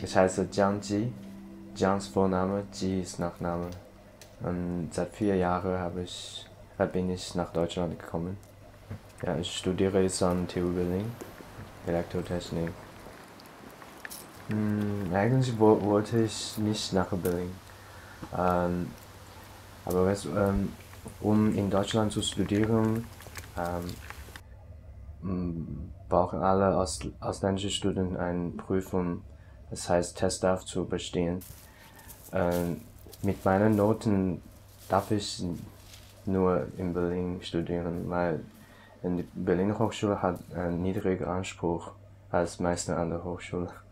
Ich heiße Jiang Ji. Jiang ist Vorname, Ji ist Nachname. Und seit 4 Jahren bin ich nach Deutschland gekommen. Ja, ich studiere jetzt an TU Berlin, Elektrotechnik. Eigentlich wollte ich nicht nach Berlin. Ähm, aber um in Deutschland zu studieren, brauchen alle ausländische Studenten eine Prüfung, das heißt Testdaff zu bestehen. Mit meinen Noten darf ich nur in Berlin studieren, weil die Berliner Hochschule hat einen niedrigen Anspruch als meiste andere Hochschulen.